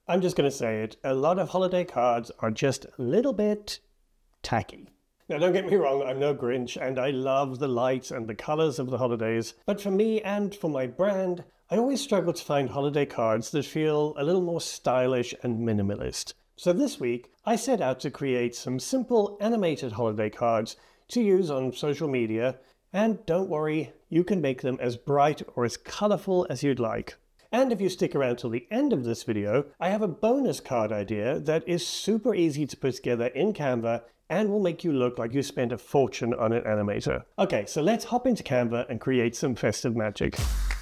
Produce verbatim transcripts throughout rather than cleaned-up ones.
I'm just going to say it, a lot of holiday cards are just a little bit tacky. Now don't get me wrong, I'm no Grinch and I love the lights and the colors of the holidays, but for me and for my brand, I always struggle to find holiday cards that feel a little more stylish and minimalist. So this week, I set out to create some simple animated holiday cards to use on social media, and don't worry, you can make them as bright or as colorful as you'd like. And if you stick around till the end of this video, I have a bonus card idea that is super easy to put together in Canva and will make you look like you spent a fortune on an animator. Okay, so let's hop into Canva and create some festive magic.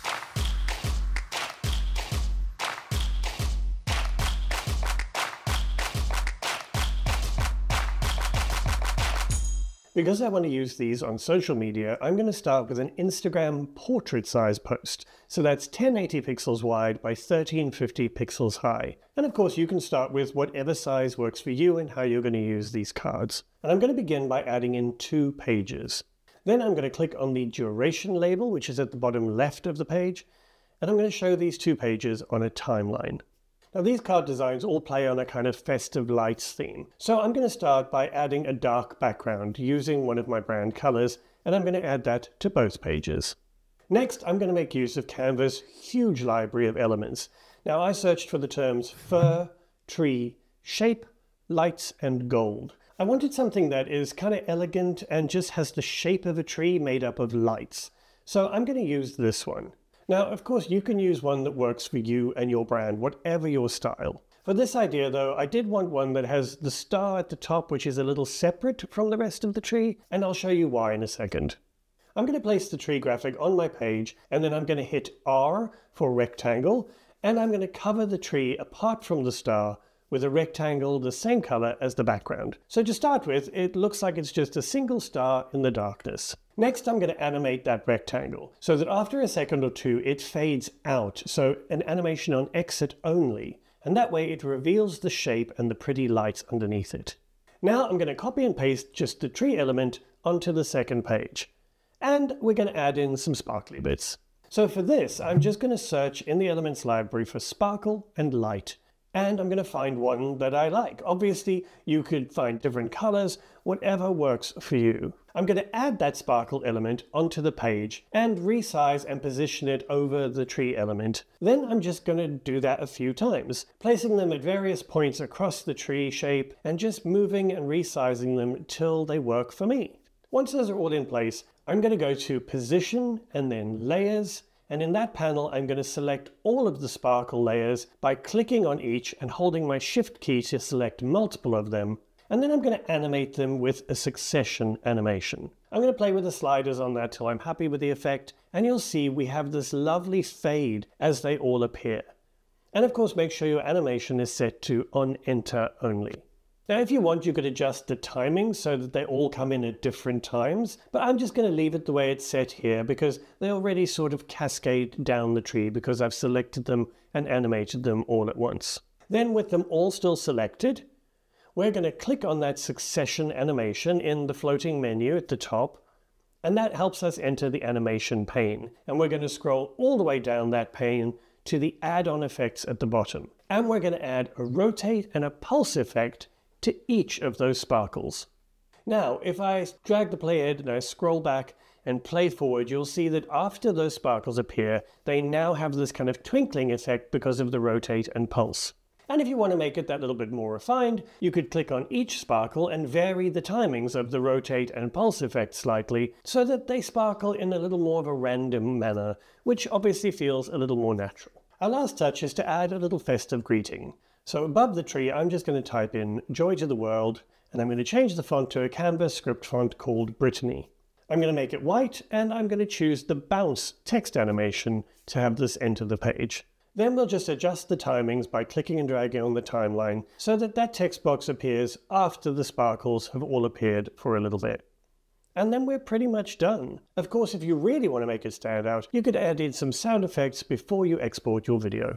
Because I want to use these on social media, I'm going to start with an Instagram portrait size post. So that's ten eighty pixels wide by thirteen fifty pixels high. And of course you can start with whatever size works for you and how you're going to use these cards. And I'm going to begin by adding in two pages. Then I'm going to click on the duration label, which is at the bottom left of the page. And I'm going to show these two pages on a timeline. Now these card designs all play on a kind of festive lights theme. So I'm going to start by adding a dark background using one of my brand colors, and I'm going to add that to both pages. Next, I'm going to make use of Canva's huge library of elements. Now I searched for the terms fur, tree, shape, lights, and gold. I wanted something that is kind of elegant and just has the shape of a tree made up of lights. So I'm going to use this one. Now, of course, you can use one that works for you and your brand, whatever your style. For this idea, though, I did want one that has the star at the top, which is a little separate from the rest of the tree, and I'll show you why in a second. I'm going to place the tree graphic on my page, and then I'm going to hit R for rectangle, and I'm going to cover the tree apart from the star with a rectangle the same color as the background. So to start with, it looks like it's just a single star in the darkness. Next, I'm going to animate that rectangle so that after a second or two, it fades out. So an animation on exit only. And that way it reveals the shape and the pretty lights underneath it. Now I'm going to copy and paste just the tree element onto the second page. And we're going to add in some sparkly bits. So for this, I'm just going to search in the Elements library for sparkle and light. And I'm going to find one that I like. Obviously, you could find different colors, whatever works for you. I'm going to add that sparkle element onto the page and resize and position it over the tree element. Then I'm just going to do that a few times, placing them at various points across the tree shape and just moving and resizing them till they work for me. Once those are all in place, I'm going to go to Position and then Layers. And in that panel, I'm going to select all of the sparkle layers by clicking on each and holding my Shift key to select multiple of them. And then I'm going to animate them with a succession animation. I'm going to play with the sliders on that till I'm happy with the effect. And you'll see we have this lovely fade as they all appear. And of course, make sure your animation is set to on enter only. Now, if you want, you could adjust the timing so that they all come in at different times, but I'm just going to leave it the way it's set here because they already sort of cascade down the tree because I've selected them and animated them all at once. Then with them all still selected, we're going to click on that succession animation in the floating menu at the top, and that helps us enter the animation pane. And we're going to scroll all the way down that pane to the add-on effects at the bottom. And we're going to add a rotate and a pulse effect to each of those sparkles. Now, if I drag the playhead and I scroll back and play forward, you'll see that after those sparkles appear, they now have this kind of twinkling effect because of the rotate and pulse. And if you want to make it that little bit more refined, you could click on each sparkle and vary the timings of the rotate and pulse effect slightly so that they sparkle in a little more of a random manner, which obviously feels a little more natural. Our last touch is to add a little festive greeting. So above the tree, I'm just going to type in Joy to the World, and I'm going to change the font to a Canva script font called Brittany. I'm going to make it white, and I'm going to choose the bounce text animation to have this enter the page. Then we'll just adjust the timings by clicking and dragging on the timeline so that that text box appears after the sparkles have all appeared for a little bit. And then we're pretty much done. Of course, if you really want to make it stand out, you could add in some sound effects before you export your video.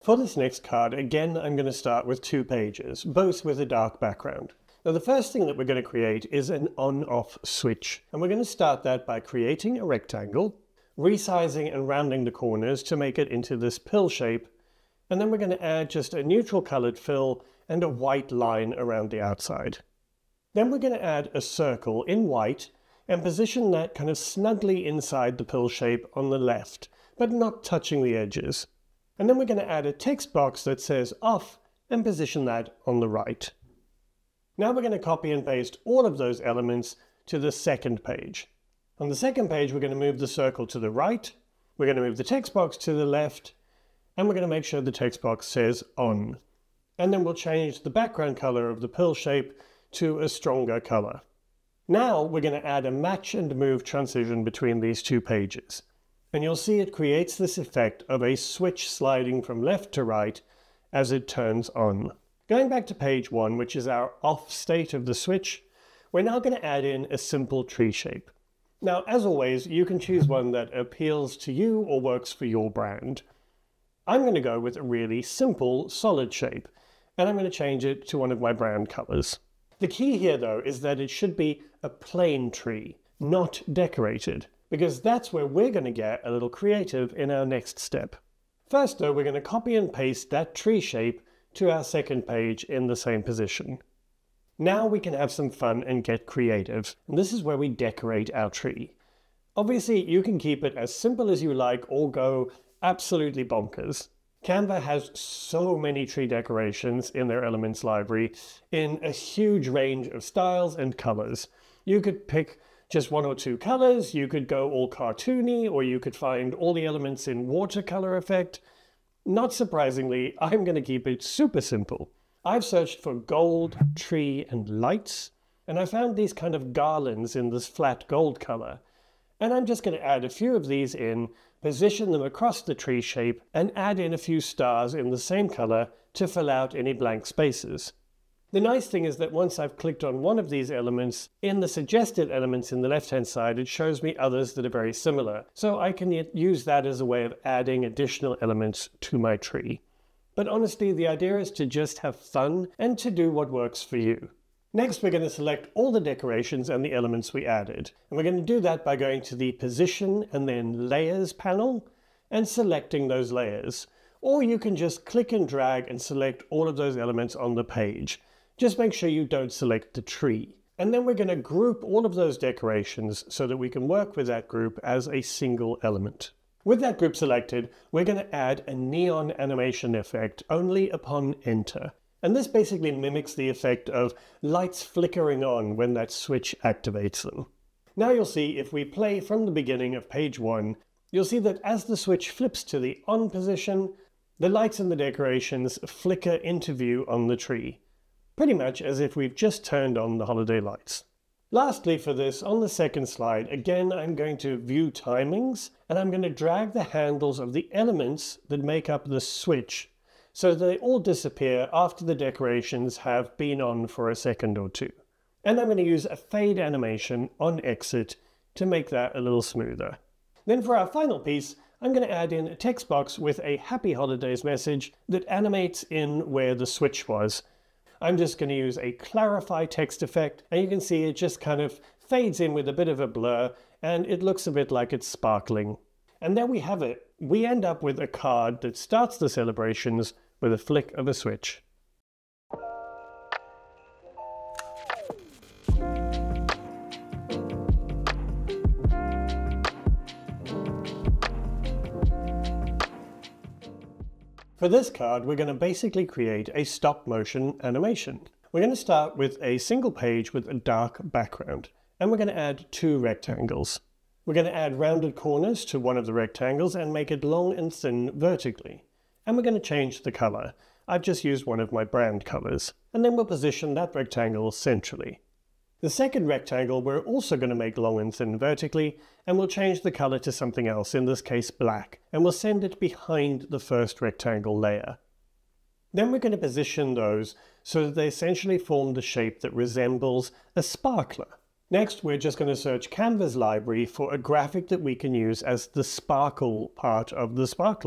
For this next card, again, I'm going to start with two pages, both with a dark background. Now, the first thing that we're going to create is an on-off switch, and we're going to start that by creating a rectangle, resizing and rounding the corners to make it into this pill shape, and then we're going to add just a neutral colored fill and a white line around the outside. Then we're going to add a circle in white and position that kind of snugly inside the pill shape on the left, but not touching the edges. And then we're going to add a text box that says off and position that on the right. Now we're going to copy and paste all of those elements to the second page. On the second page, we're going to move the circle to the right, we're going to move the text box to the left, and we're going to make sure the text box says on. And then we'll change the background color of the pill shape to a stronger color. Now we're going to add a match and move transition between these two pages. And you'll see it creates this effect of a switch sliding from left to right as it turns on. Going back to page one, which is our off state of the switch, we're now going to add in a simple tree shape. Now, as always, you can choose one that appeals to you or works for your brand. I'm going to go with a really simple, solid shape, and I'm going to change it to one of my brand colors. The key here, though, is that it should be a plain tree, not decorated, because that's where we're going to get a little creative in our next step. First, though, we're going to copy and paste that tree shape to our second page in the same position. Now we can have some fun and get creative, and this is where we decorate our tree. Obviously, you can keep it as simple as you like or go absolutely bonkers. Canva has so many tree decorations in their Elements library in a huge range of styles and colors. You could pick just one or two colors, you could go all cartoony, or you could find all the elements in watercolor effect. Not surprisingly, I'm going to keep it super simple. I've searched for gold, tree, and lights, and I found these kind of garlands in this flat gold color. And I'm just going to add a few of these in, position them across the tree shape, and add in a few stars in the same color to fill out any blank spaces. The nice thing is that once I've clicked on one of these elements, in the suggested elements in the left-hand side, it shows me others that are very similar. So I can use that as a way of adding additional elements to my tree. But honestly, the idea is to just have fun and to do what works for you. Next, we're going to select all the decorations and the elements we added. And we're going to do that by going to the Position and then Layers panel and selecting those layers. Or you can just click and drag and select all of those elements on the page. Just make sure you don't select the tree. And then we're going to group all of those decorations so that we can work with that group as a single element. With that group selected, we're going to add a neon animation effect only upon enter. And this basically mimics the effect of lights flickering on when that switch activates them. Now you'll see if we play from the beginning of page one, you'll see that as the switch flips to the on position, the lights and the decorations flicker into view on the tree. Pretty much as if we've just turned on the holiday lights. Lastly for this, on the second slide, again I'm going to view timings, and I'm going to drag the handles of the elements that make up the switch so they all disappear after the decorations have been on for a second or two. And I'm going to use a fade animation on exit to make that a little smoother. Then for our final piece, I'm going to add in a text box with a Happy Holidays message that animates in where the switch was. I'm just going to use a clarify text effect, and you can see it just kind of fades in with a bit of a blur, and it looks a bit like it's sparkling. And there we have it. We end up with a card that starts the celebrations with a flick of a switch. For this card, we're going to basically create a stop-motion animation. We're going to start with a single page with a dark background, and we're going to add two rectangles. We're going to add rounded corners to one of the rectangles and make it long and thin vertically. And we're going to change the color. I've just used one of my brand colors. And then we'll position that rectangle centrally. The second rectangle we're also going to make long and thin vertically, and we'll change the color to something else, in this case black, and we'll send it behind the first rectangle layer. Then we're going to position those so that they essentially form the shape that resembles a sparkler. Next, we're just going to search Canva's library for a graphic that we can use as the sparkle part of the sparkler.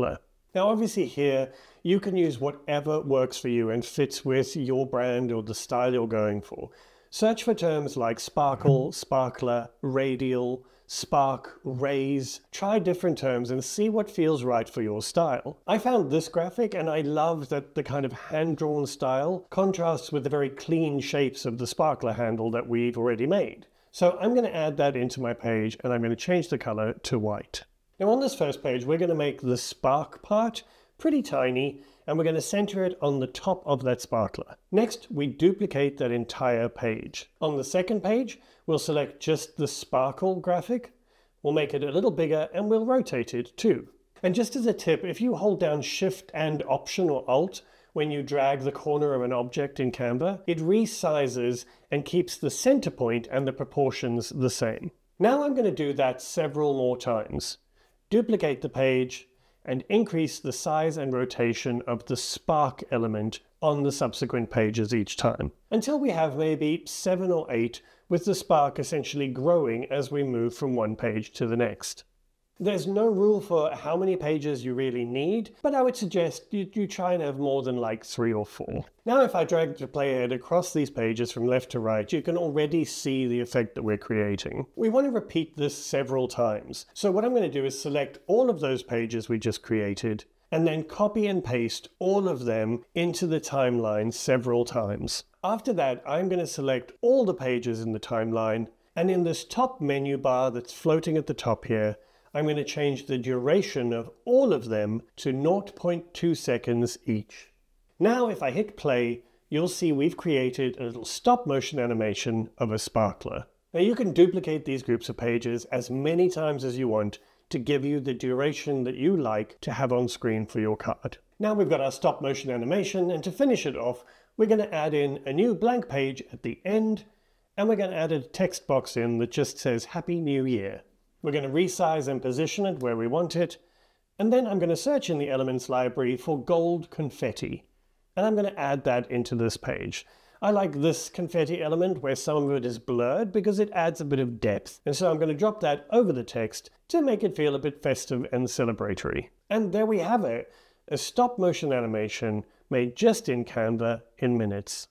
Now obviously here, you can use whatever works for you and fits with your brand or the style you're going for. Search for terms like sparkle, sparkler, radial, spark, raise. Try different terms and see what feels right for your style. I found this graphic and I love that the kind of hand-drawn style contrasts with the very clean shapes of the sparkler handle that we've already made. So I'm going to add that into my page and I'm going to change the color to white. Now on this first page, we're going to make the spark part pretty tiny and we're going to center it on the top of that sparkler. Next, we duplicate that entire page. On the second page, we'll select just the sparkle graphic. We'll make it a little bigger and we'll rotate it too. And just as a tip, if you hold down Shift and Option or Alt when you drag the corner of an object in Canva, it resizes and keeps the center point and the proportions the same. Now I'm going to do that several more times. Duplicate the page and increase the size and rotation of the spark element on the subsequent pages each time, until we have maybe seven or eight, with the spark essentially growing as we move from one page to the next. There's no rule for how many pages you really need, but I would suggest you, you try and have more than like three or four. Now if I drag the playhead across these pages from left to right, you can already see the effect that we're creating. We want to repeat this several times. So what I'm going to do is select all of those pages we just created, and then copy and paste all of them into the timeline several times. After that, I'm going to select all the pages in the timeline, and in this top menu bar that's floating at the top here, I'm going to change the duration of all of them to zero point two seconds each. Now if I hit play, you'll see we've created a little stop motion animation of a sparkler. Now you can duplicate these groups of pages as many times as you want to give you the duration that you like to have on screen for your card. Now we've got our stop motion animation, and to finish it off, we're going to add in a new blank page at the end, and we're going to add a text box in that just says Happy New Year. We're going to resize and position it where we want it, and then I'm going to search in the Elements library for gold confetti, and I'm going to add that into this page. I like this confetti element where some of it is blurred because it adds a bit of depth, and so I'm going to drop that over the text to make it feel a bit festive and celebratory. And there we have it, a stop motion animation made just in Canva in minutes.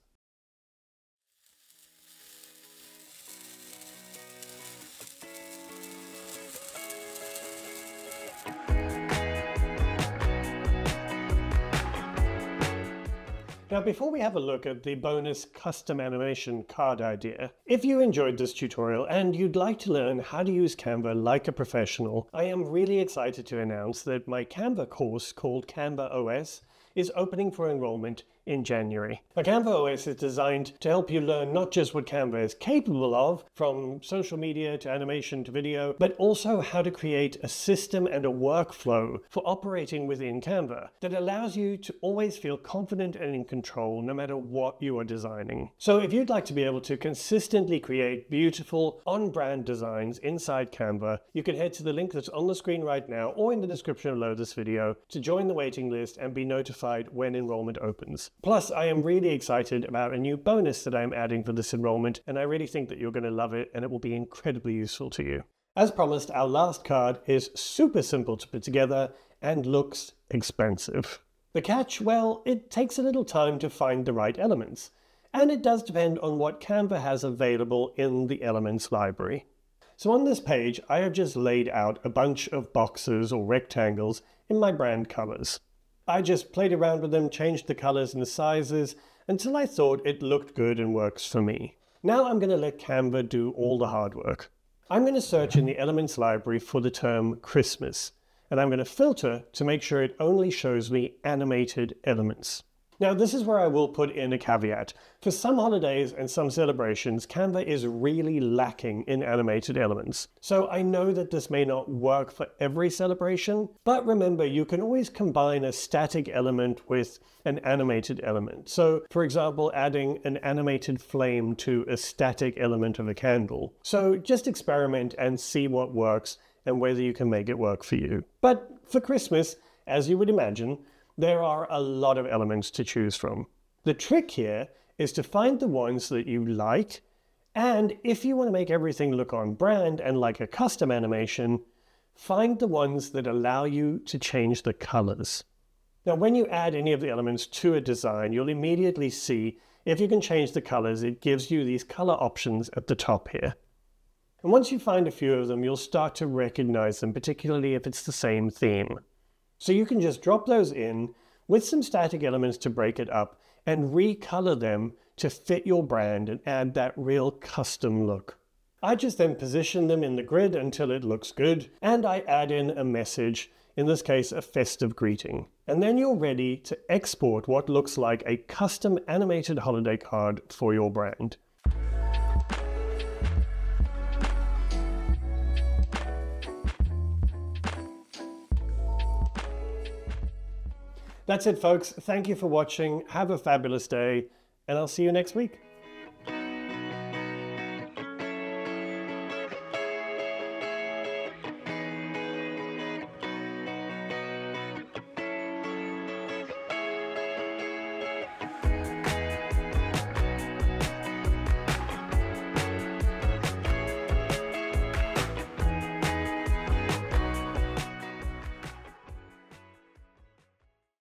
Now before we have a look at the bonus custom animation card idea, if you enjoyed this tutorial and you'd like to learn how to use Canva like a professional, I am really excited to announce that my Canva course called CanVA.O S is opening for enrollment in January. Now, CanVA.O S is designed to help you learn not just what Canva is capable of, from social media to animation to video, but also how to create a system and a workflow for operating within Canva that allows you to always feel confident and in control no matter what you are designing. So if you'd like to be able to consistently create beautiful on-brand designs inside Canva, you can head to the link that's on the screen right now or in the description below this video to join the waiting list and be notified when enrollment opens. Plus, I am really excited about a new bonus that I'm adding for this enrollment, and I really think that you're going to love it and it will be incredibly useful to you. As promised, our last card is super simple to put together and looks expensive. The catch? Well, it takes a little time to find the right elements, and it does depend on what Canva has available in the Elements library. So on this page, I have just laid out a bunch of boxes or rectangles in my brand colors. I just played around with them, changed the colors and the sizes until I thought it looked good and works for me. Now I'm going to let Canva do all the hard work. I'm going to search in the Elements library for the term Christmas, and I'm going to filter to make sure it only shows me animated elements. Now this is where I will put in a caveat. For some holidays and some celebrations, Canva is really lacking in animated elements. So I know that this may not work for every celebration, but remember you can always combine a static element with an animated element. So for example, adding an animated flame to a static element of a candle. So just experiment and see what works and whether you can make it work for you. But for Christmas, as you would imagine, there are a lot of elements to choose from. The trick here is to find the ones that you like, and if you want to make everything look on brand and like a custom animation, find the ones that allow you to change the colors. Now, when you add any of the elements to a design, you'll immediately see if you can change the colors. It gives you these color options at the top here. And once you find a few of them, you'll start to recognize them, particularly if it's the same theme. So you can just drop those in with some static elements to break it up and recolor them to fit your brand and add that real custom look. I just then position them in the grid until it looks good, and I add in a message, in this case a festive greeting. And then you're ready to export what looks like a custom animated holiday card for your brand. That's it, folks. Thank you for watching. Have a fabulous day, and I'll see you next week.